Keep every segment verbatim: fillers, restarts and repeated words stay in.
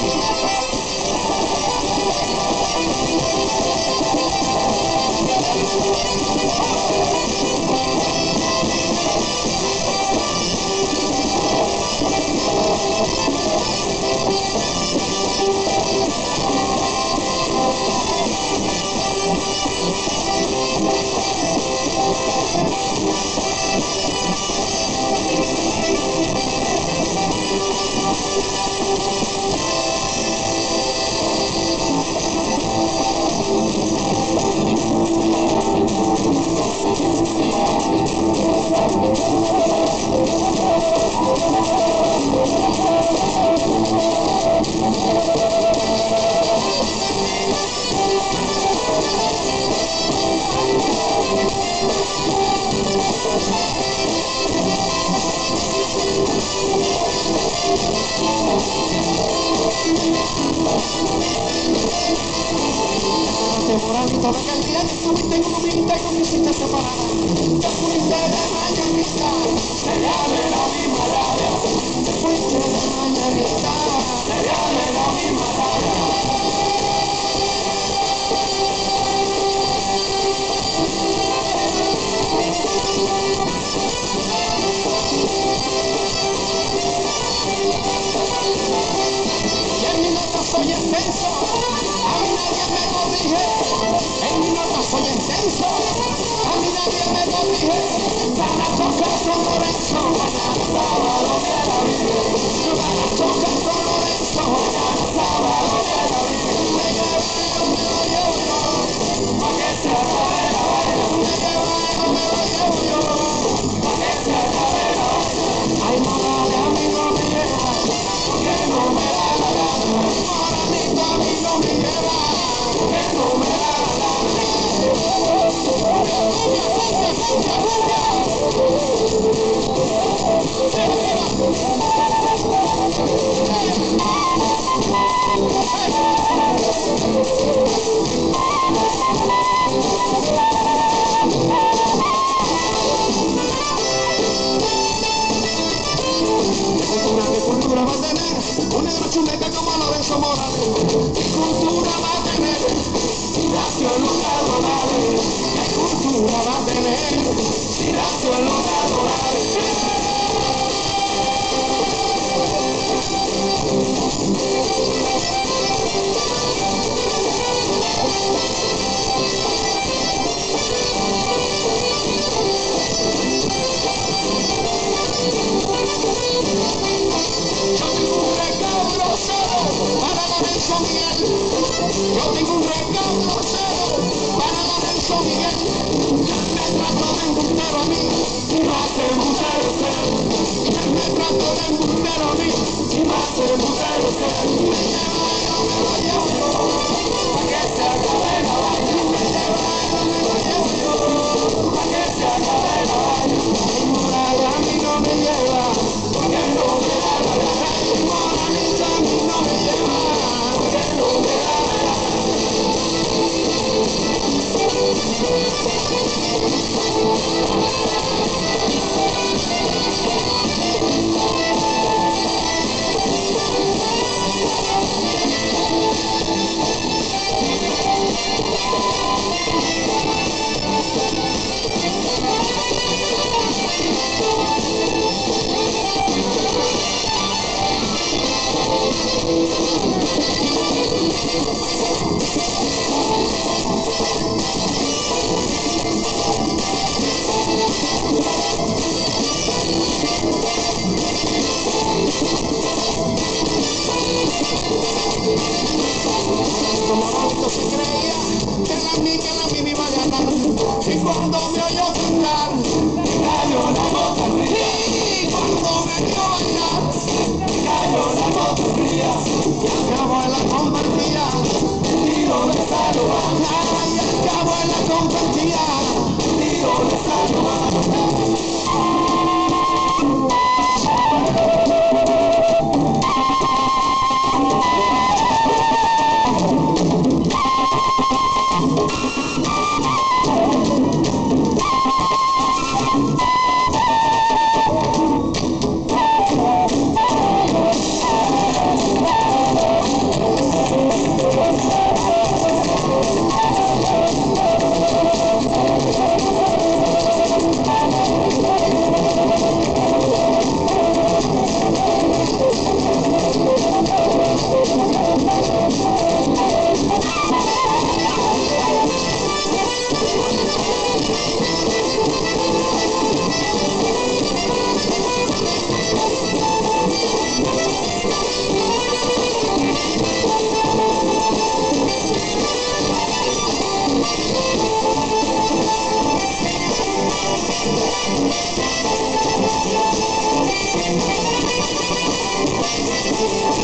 Moralito, de que el día que estuviste en un humilde con mi cita separada, te fuiste de mañanita, se le abre la misma labia, te fuiste de mañanita, se le abre la misma labia. Y en mi nota soy intenso, a mí nadie me corrige, en mi nota soy intenso, a mí nadie me corrige, para tocar con Lorenzo, mañana sábado de la Virgen, para tocar con Lorenzo, mañana sábado de la Virgen, me llevaron, me lo llevo yo, pa' que se acabe la vaina, me llevaron, me lo llevo yo, pa' que se acabe la vaina, ay Morales a mí no me lleva, porque no me da la gana, Moranito a mí no me lleva, porque no me da la gana. ¿Qué cultura va a tener un negro chuleca como Lorenzo Morales? ¿Qué cultura va a tener Silacio en los adorales? ¿Qué cultura va a tener Silacio en los adorales? Yo tengo un recaudo cero para Lorenzo Miguel. Ya me trato de embustero a mí y más embustero usted. Ya me trato de embustero a mí y más embustero usted. Me llevaron, me lo llevo yo, pa' que se acabe la vaina. Me llevaron, me lo llevo yo, pa' que se acabe la vaina. Ay, Morales a mí no me lleva, porque no me da la gana. Ay, Morales a mí no me lleva, porque no me da la gana.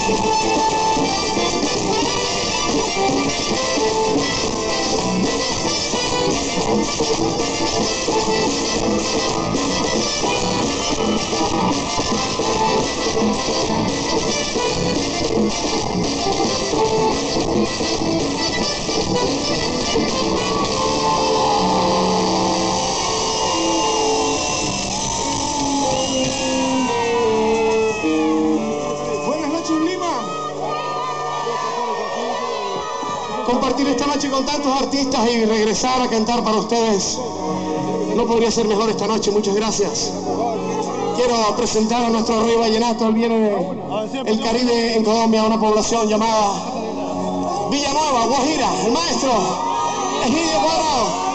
Compartir esta noche con tantos artistas y regresar a cantar para ustedes no podría ser mejor esta noche. Muchas gracias. Quiero presentar a nuestro rey vallenato. Él viene del Caribe en Colombia, una población llamada Villanueva, Guajira. El maestro Egidio Cuadrado.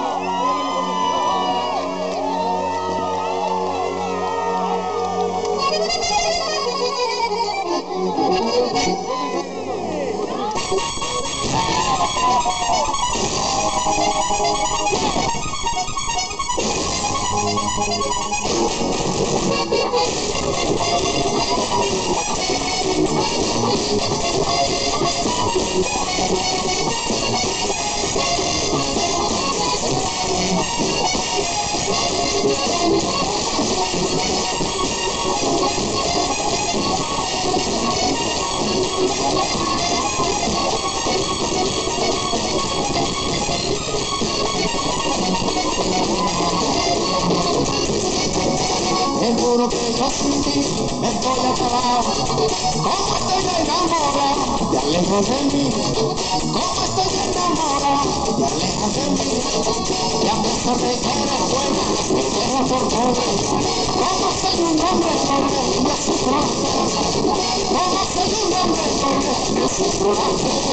Seguro que yo sin ti estoy acabado. Como estoy enamorado, te alejas de mí. Como estoy enamorado, te alejas de mí. Y a pesar de que eres buena, me quedo por pobre. Como soy un hombre pobre, yo sufro la pena. Como soy un hombre pobre, yo sufro la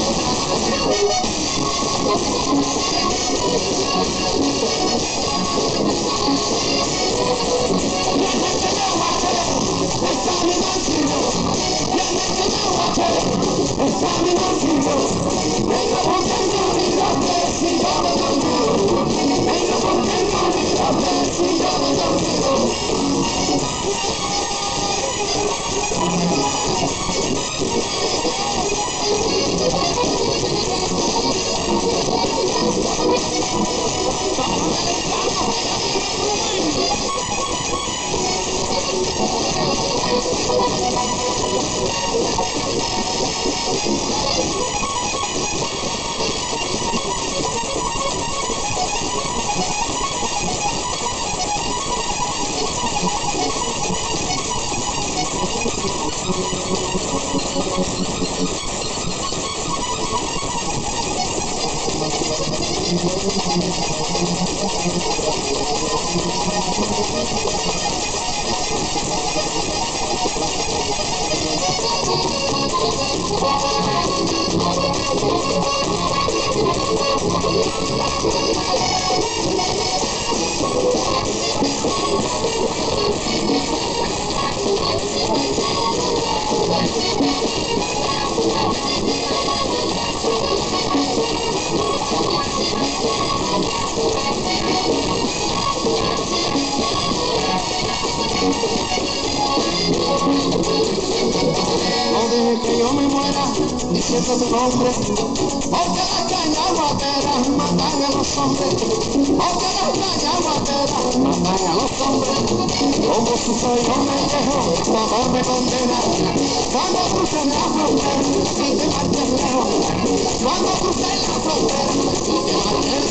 que yo me muera diciendo tu nombre, porque las cañas guateras matan a los hombres, porque las cañas guateras matan a los hombres. Como si soy hombre viejo, tu amor me condena. Cuando cruces la frontera y te marches lejos, cuando cruces la frontera y te marches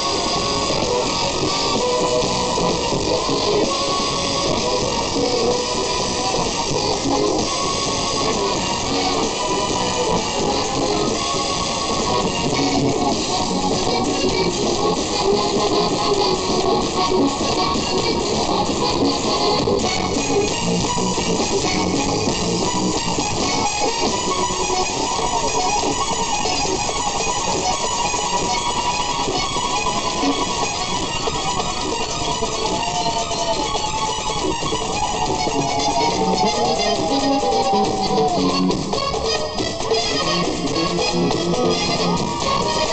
lejos.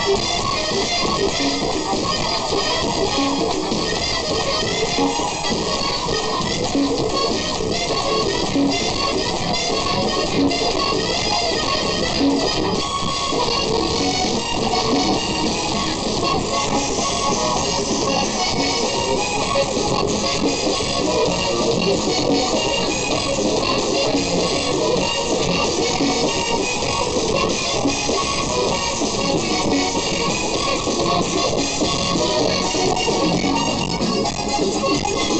Thank you.